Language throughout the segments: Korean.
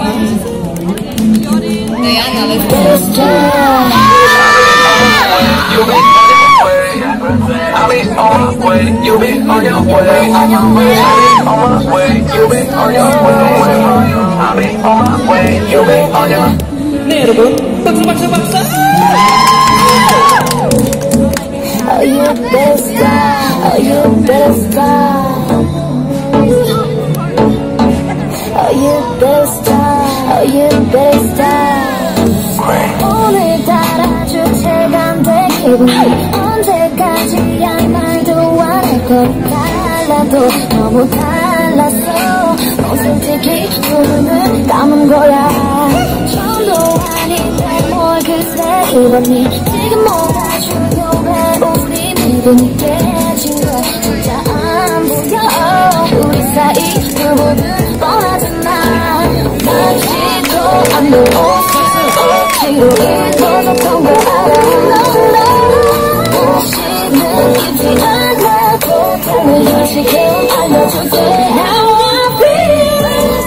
Diana, let's go. I'll be on my way, you'll be on your way. I'll be on my way, you'll be on your way. I'll be on my way, you'll be on your way. 네 여러분, 박수. Oh, you better stop. Oh, you better stop. Oh, you better stop. Oh, you better stop. 오늘따라 주체가 안 돼 기분이 언제까지야 말도 안 할 거리 달라도 너무 달랐어 넌 솔직히 눈을 감은 거야 처음도 아닌데 뭘 그새 이러니 지금보다 중요해 우리 믿음이 깨진 거 진짜 안 보여 우리 사이 그보다 뻔하잖아 맞지도 않는 억지로 일어섰던 걸 알아 다시는 잊지 않아도 내 현실을 알려줄게 How I feel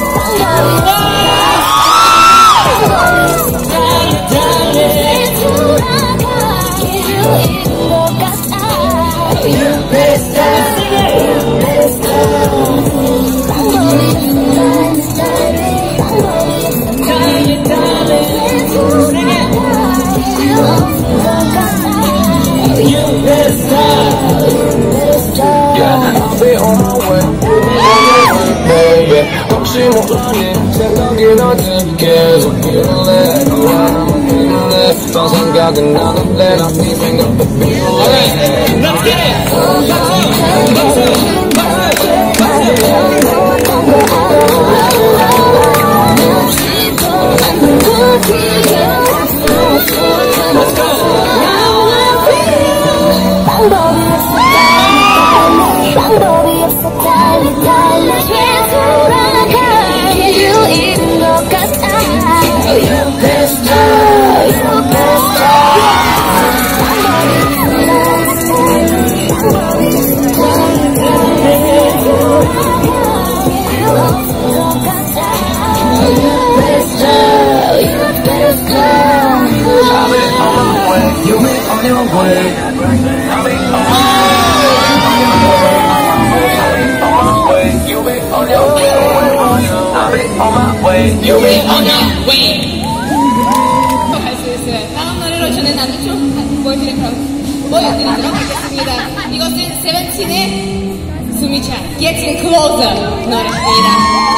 You better stop, you better stop I'll be on my way, baby. 혹시 모르니 생각이 나지 계속 필요해 더 생각은 나는데 난 네 생각도 필요해 Let's get it! Let's go! 방법이 없어 달리 돌아가 길 잃은 것 같아 You better stop, you better stop You better stop I'll be on my way, you'll be on your way. I'll be on my way, you'll be on your way. I'll be on my way, you'll be on your way. 할 수 있어요. 다음 노래로 저는 아주 좀 보여드리도록 하겠습니다. 이것은 세븐틴의 숨이 차 Getting Closer 노래입니다.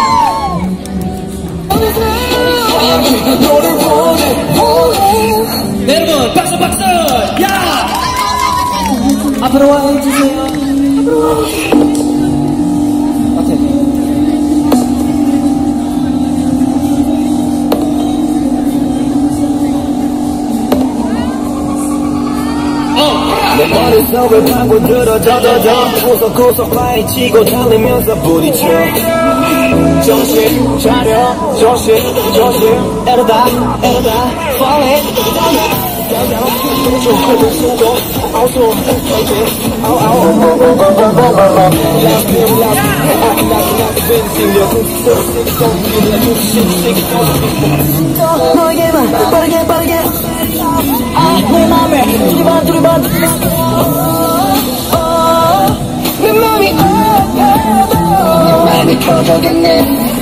네 여러분, 박수! 야! 앞으로 와주세요. 내 머릿속을 파고들어 젖어져 구석구석 많이 치고 달리면서 부딪혀 정신 차려 조심 에러다 falling 너에게만 빠르게 내 맘에 두리번 내 맘이 내 맘이 커져겠네